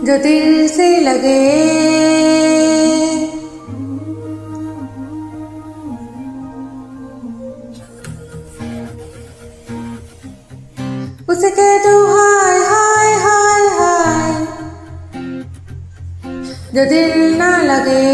जो दिल से लगे, उसे कह दो हाय हाय हाय हाय। जो दिल ना लगे,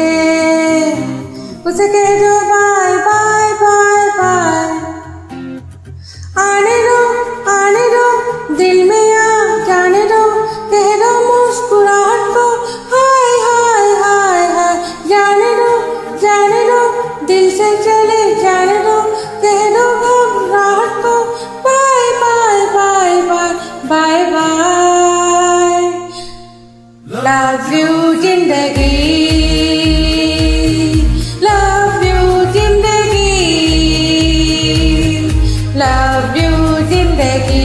उसे कह दो बाय बाय बाय बाय। आने दो दिल में आ जाने दो, कह दो मुस्कुराहट को हाय हाय हाय हाय। जाने दो दिल से चले जाने दो, कह दो घबराहट को bye bye bye bye bye bye. Love you जिंदगी, लव यू जिंदगी, लव यू जिंदगी,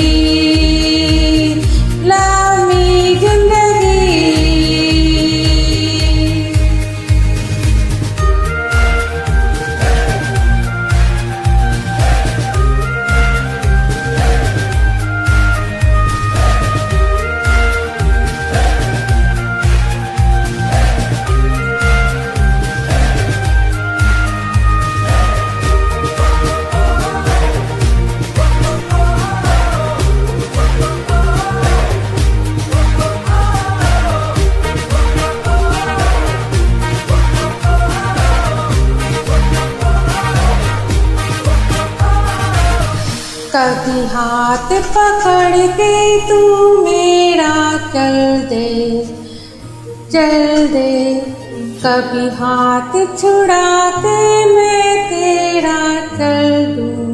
लव मी जिंदगी। कभी हाथ पकड़ के तू मेरा चल दे, कभी हाथ छुड़ा के मैं तेरा चल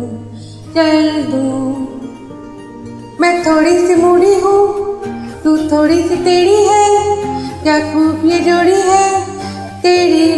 दूं। मैं थोड़ी सी मूडी हूँ, तू थोड़ी सी टेढ़ी है, क्या खूब ये जोड़ी है तेरी